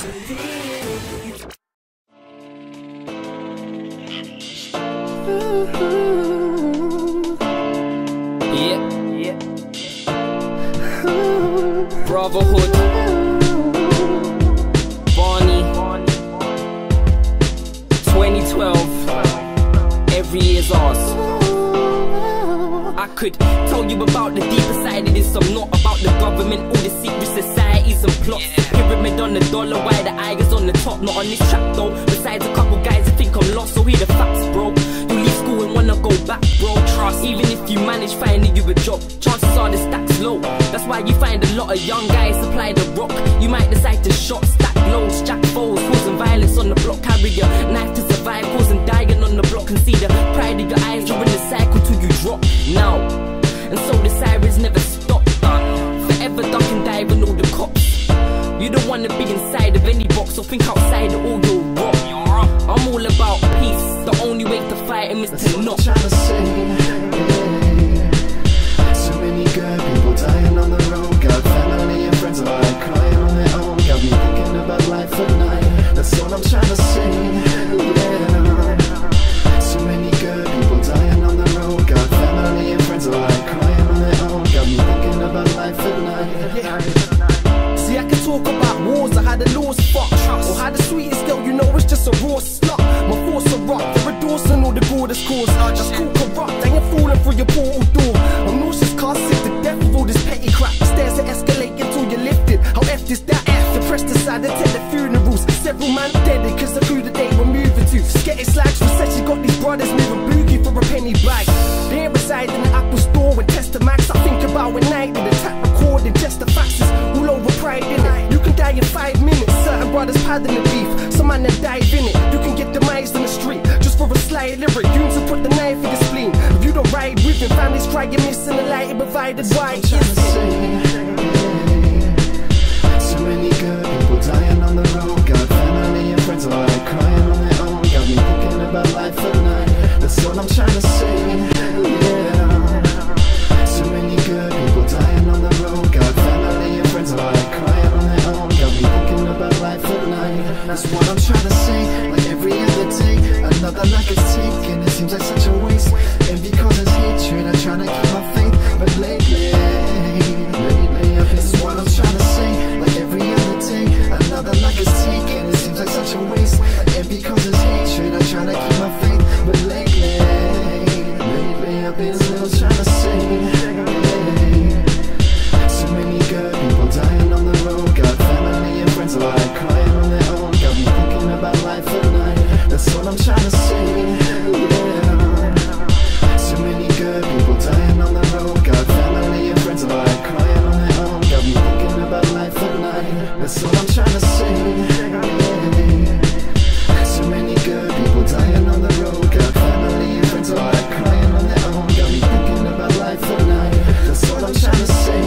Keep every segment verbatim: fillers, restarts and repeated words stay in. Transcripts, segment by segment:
Yeah, yeah. Brotherhood, Barney, twenty twelve, every year's ours. I could tell you about the deeper side of this. I'm not about the government, all the secret societies and plots. Pyramid on the dollar, why the eye is on the top. Not on this track though, besides a couple guys that think I'm lost. So hear the facts, bro. You leave school and wanna go back, bro. Trust, even if you manage finding you a job, chances are the stacks low. That's why you find a lot of young guys supply the rock. You might decide to shot, stack loads, jack foes, causing violence on the block. Carry your knife to survive, causing dying on the block. And see the pride of your eyes during the cycle till you drop. Now, and so the sirens never stop. Forever duck and dive and all the cops. You don't wanna be inside of any box, so think outside of all your rock. I'm all about peace, the only way to fight him is That's to what not. I'm trying to say, yeah. So many good people dying on the road. Got family and friends alike crying on their own. Got me thinking about life at night. That's what I'm trying to say, yeah. So many good people dying on the road. Got family and friends alike crying on their own. Got me thinking about life at night. Yeah. See, I can talk about wars or how the laws fuck, or how the sweetest girl you know is just a raw slut. My force of rock, they're endorsing all the gorgeous cause. Just cool corrupt, I ain't falling through your portal door. I'm nauseous, cause sick to death of all this petty crap. Stairs to escalate until you're lifted. How F is that F? The press decided to the funerals. Several man dead because of who that they were moving to. Sketty slags for said she got these brothers moving boogie for a penny bag. They ain't reside in the Apple store and test the max. I think about when night with the tap recording, just the faxes all over pride in it. You can die in five minutes. Certain brothers padding the beef, some man that dive in it. You can get demised in the street just for a sly lyric. You need to put the knife in your spleen. If you don't ride with him, families cry, you're missing the light provided. Why is it? So many good people dying on the road. Got family and friends alike crying on their own. Got me thinking about life at night. That's what I'm trying to say, yeah. So many good people dying on the road. Got family and friends alike crying on their own. Got me thinking about life at night. That's what I'm trying to say. Like every other day, another life is taken. It seems like such a waste. And because it's hatred, I'm trying to keep my faith. But lately, lately, this is what I'm trying to say. Like every other day, another life is taken. It seems like such a waste. And because it's hatred, I'm trying to keep my faith. But lately, lately, I've been still trying to say. So many good people dying on the road. Got family and friends alike crying on their own. Got me thinking about life at night. That's what I'm trying to say, yeah. So many good people dying on the road. Got family and friends alike crying on their own. Got me thinking about life at night. That's what I'm trying to say, yeah. So many good people dying on the road. Got family and friends alike crying on their own. Got me thinking about life at night. That's what I'm trying to say,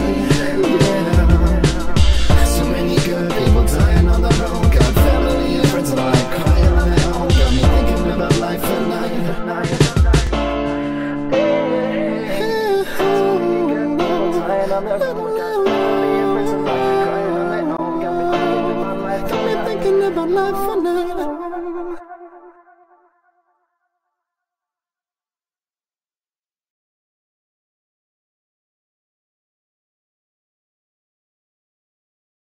yeah. So many good people dying on the road. Got family and friends alike crying on their own. Got me thinking about life at night. Got me thinking about life at night.